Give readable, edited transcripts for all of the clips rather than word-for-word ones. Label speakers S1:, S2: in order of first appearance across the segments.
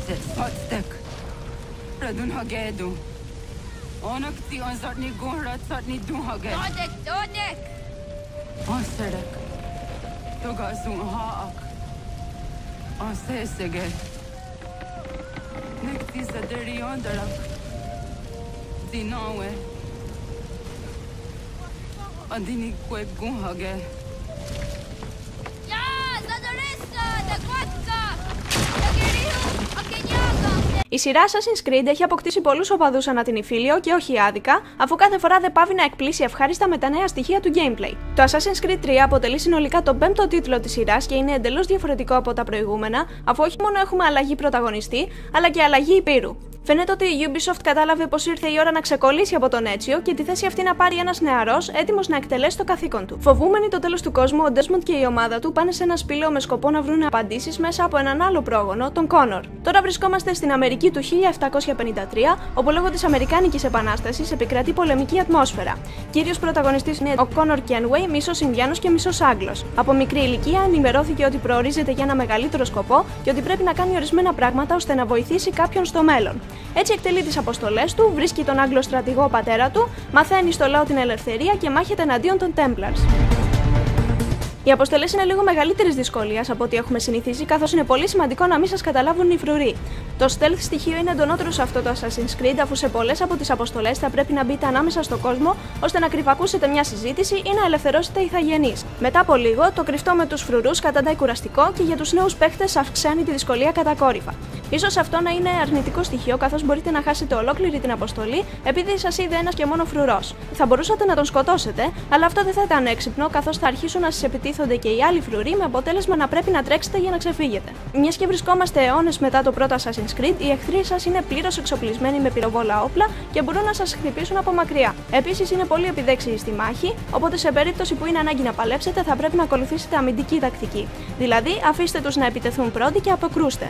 S1: Sottek. Radun hagedu. Onak ti on zartni gunrat zartni dun haged.
S2: Dodek!
S1: On serek. Togazun haak. On seseged. Nek ti zaderi ondarak. Dinawe. Andini kwek gun haged.
S3: Η σειρά Assassin's Creed έχει αποκτήσει πολλούς οπαδούς ανά την Ιφίλιο και όχι άδικα, αφού κάθε φορά δεν πάβει να εκπλήσει ευχάριστα με τα νέα στοιχεία του gameplay. Το Assassin's Creed 3 αποτελεί συνολικά τον 5ο τίτλο της σειράς και είναι εντελώς διαφορετικό από τα προηγούμενα, αφού όχι μόνο έχουμε αλλαγή πρωταγωνιστή, αλλά και αλλαγή υπήρου. Φαίνεται ότι η Ubisoft κατάλαβε πως ήρθε η ώρα να ξεκολλήσει από τον Έτσιο και τη θέση αυτή να πάρει ένας νεαρός έτοιμος να εκτελέσει το καθήκον του. Φοβούμενοι το τέλος του κόσμου, ο Desmond και η ομάδα του πάνε σε ένα σπήλαιο με σκοπό να βρουν απαντήσεις μέσα από έναν άλλο πρόγονο, τον Connor. Τώρα βρισκόμαστε στην Αμερική του 1753, όπου λόγω της Αμερικάνικης Επανάστασης επικρατεί πολεμική ατμόσφαιρα. Κύριος πρωταγωνιστής είναι ο Connor Kenway, μισός Ινδιάνος και μισός Άγγλος. Από μικρή ηλικία ενημερώθηκε ότι προορίζεται για ένα μεγαλύτερο σκοπό και ότι πρέπει να κάνει ορισμένα πράγματα ώστε να βοηθήσει κάποιον στο μέλλον. Έτσι εκτελεί τις αποστολές του, βρίσκει τον Άγγλο στρατηγό πατέρα του, μαθαίνει στο λαό την ελευθερία και μάχεται εναντίον των Templars. Οι αποστολές είναι λίγο μεγαλύτερης δυσκολίας από ό,τι έχουμε συνηθίσει, καθώς είναι πολύ σημαντικό να μην σας καταλάβουν οι φρουροί. Το stealth στοιχείο είναι εντονότερο σε αυτό το Assassin's Creed, αφού σε πολλές από τις αποστολές θα πρέπει να μπείτε ανάμεσα στον κόσμο ώστε να κρυφακούσετε μια συζήτηση ή να ελευθερώσετε ηθαγενείς. Μετά από λίγο, το κρυφτό με τους φρουρούς καταντάει κουραστικό και για τους νέους παίχτες αυξάνει τη δυσκολία κατακόρυφα. Ίσως αυτό να είναι αρνητικό στοιχείο, καθώς μπορείτε να χάσετε ολόκληρη την αποστολή επειδή σας είδε ένας και μόνο φρουρός. Θα μπορούσατε να τον σκοτώσετε, αλλά αυτό δεν θα ήταν έξυπνο, καθώς θα αρχίσουν να σας επιτίθονται και οι άλλοι φρουροί, με αποτέλεσμα να πρέπει να τρέξετε για να ξεφύγετε. Μιας και βρισκόμαστε αιώνες μετά το πρώτο Assassin's Creed, οι εχθροί σας είναι πλήρως εξοπλισμένοι με πυροβόλα όπλα και μπορούν να σας χτυπήσουν από μακριά. Επίσης, είναι πολύ επιδέξιοι στη μάχη, οπότε σε περίπτωση που είναι ανάγκη να παλέψετε, θα πρέπει να ακολουθήσετε αμυντική τακτική. Δηλαδή, αφήστε τους να επιτεθούν πρώτοι και αποκρούστε.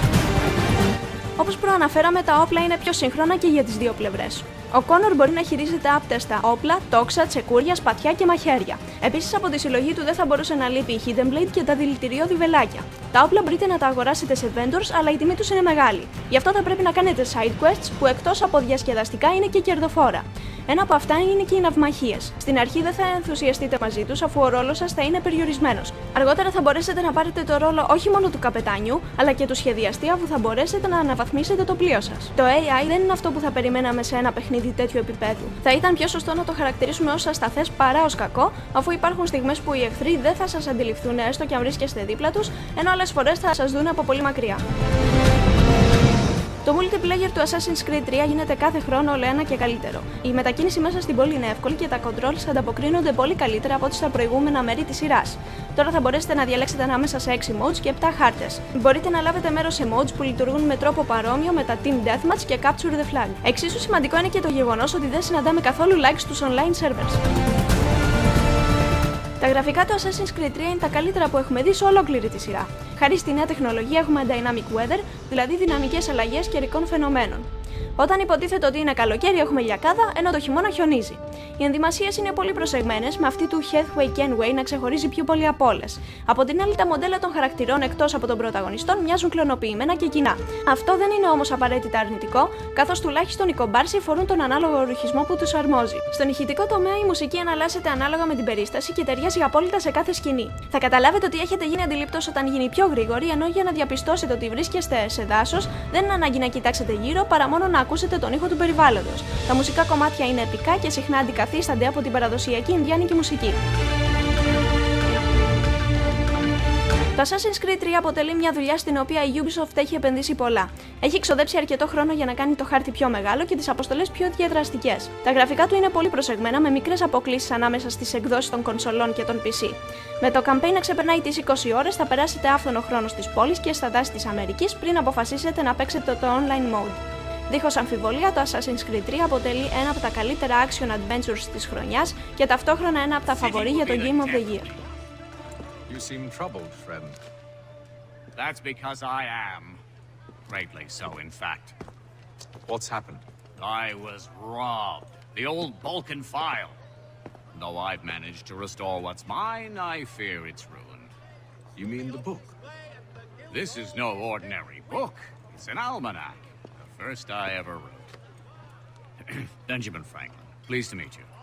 S3: Όπως προαναφέραμε, τα όπλα είναι πιο σύγχρονα και για τις δύο πλευρές. Ο Connor μπορεί να χειρίζεται άπτεστα όπλα, τόξα, τσεκούρια, σπαθιά και μαχαίρια. Επίσης, από τη συλλογή του δεν θα μπορούσε να λείπει η Hidden Blade και τα δηλητηριώδη βελάκια. Τα όπλα μπορείτε να τα αγοράσετε σε vendors, αλλά η τιμή τους είναι μεγάλη. Γι' αυτό θα πρέπει να κάνετε side quests που εκτός από διασκεδαστικά είναι και κερδοφόρα. Ένα από αυτά είναι και οι ναυμαχίες. Στην αρχή δεν θα ενθουσιαστείτε μαζί τους, αφού ο ρόλος σας θα είναι περιορισμένος. Αργότερα θα μπορέσετε να πάρετε το ρόλο όχι μόνο του καπετάνιου, αλλά και του σχεδιαστή, αφού θα μπορέσετε να αναβαθμίσετε το πλοίο σας. Το AI δεν είναι αυτό που θα περιμέναμε σε ένα παιχνίδι τέτοιου επίπεδου. Θα ήταν πιο σωστό να το χαρακτηρίσουμε ως ασταθές παρά ως κακό, αφού υπάρχουν στιγμές που οι εχθροί δεν θα σας αντιληφθούν έστω και αν βρίσκεστε δίπλα τους, ενώ άλλες φορές θα σας δουν από πολύ μακριά. Το multiplayer του Assassin's Creed 3 γίνεται κάθε χρόνο όλο ένα και καλύτερο. Η μετακίνηση μέσα στην πόλη είναι εύκολη και τα controls ανταποκρίνονται πολύ καλύτερα από ό,τι στα προηγούμενα μέρη της σειράς. Τώρα θα μπορέσετε να διαλέξετε ανάμεσα σε 6 modes και 7 χάρτες. Μπορείτε να λάβετε μέρος σε modes που λειτουργούν με τρόπο παρόμοιο με τα Team Deathmatch και Capture the Flag. Εξίσου σημαντικό είναι και το γεγονός ότι δεν συναντάμε καθόλου likes στους online servers. Τα γραφικά του Assassin's Creed 3 είναι τα καλύτερα που έχουμε δει σε ολόκληρη τη σειρά. Χάρη στη νέα τεχνολογία έχουμε dynamic weather, δηλαδή δυναμικές αλλαγές καιρικών φαινομένων. Όταν υποτίθεται ότι είναι καλοκαίρι, έχουμε λιακάδα, ενώ το χειμώνα χιονίζει. Οι ενδυμασίες είναι πολύ προσεγμένες, με αυτή του Heathway Kenway να ξεχωρίζει πιο πολύ από όλες. Από την άλλη, τα μοντέλα των χαρακτηρών εκτός από των πρωταγωνιστών μοιάζουν κλωνοποιημένα και κοινά. Αυτό δεν είναι όμως απαραίτητα αρνητικό, καθώς τουλάχιστον οι κομπάρσοι φορούν τον ανάλογο ρουχισμό που τους αρμόζει. Στον ηχητικό τομέα, η μουσική αναλλάσσεται ανάλογα με την περίσταση και ταιριάζει απόλυτα σε κάθε σκηνή. Θα καταλάβετε ότι έχετε γίνει αντιληπτός όταν γίνει πιο γρήγορη, ενώ για να διαπιστώσετε ότι βρίσκεστε σε δάσος, δεν είναι ανάγκη να κοιτάξετε γύρω παρά μόνο να ακούσετε τον ήχο του περιβάλλοντος. Τα μουσικά κομμάτια είναι επικά και συχνά αντικαθίστανται από την παραδοσιακή ινδιάνικη μουσική. Το Assassin's Creed 3 αποτελεί μια δουλειά στην οποία η Ubisoft έχει επενδύσει πολλά. Έχει ξοδέψει αρκετό χρόνο για να κάνει το χάρτη πιο μεγάλο και τις αποστολές πιο διαδραστικές. Τα γραφικά του είναι πολύ προσεγμένα, με μικρές αποκλίσεις ανάμεσα στις εκδόσεις των κονσολών και των PC. Με το campaign να ξεπερνάει τις 20 ώρες, θα περάσετε άφθονο χρόνο στις πόλεις και στα δάση της Αμερικής πριν αποφασίσετε να παίξετε το online mode. Δίχως αμφιβολία, το Assassin's Creed 3 αποτελεί ένα από τα καλύτερα action adventures της χρονιάς και ταυτόχρονα ένα από τα φαβορί για το Game of the Year.
S4: You seem troubled, friend.
S5: That's because I am. Greatly so, in fact.
S4: What's happened?
S5: I was robbed. The old Balkan file. Though I've managed to restore what's mine, I fear it's ruined.
S4: You mean the book?
S5: This is no ordinary book. It's an almanac. The first I ever wrote. Benjamin Franklin. Pleased to meet you.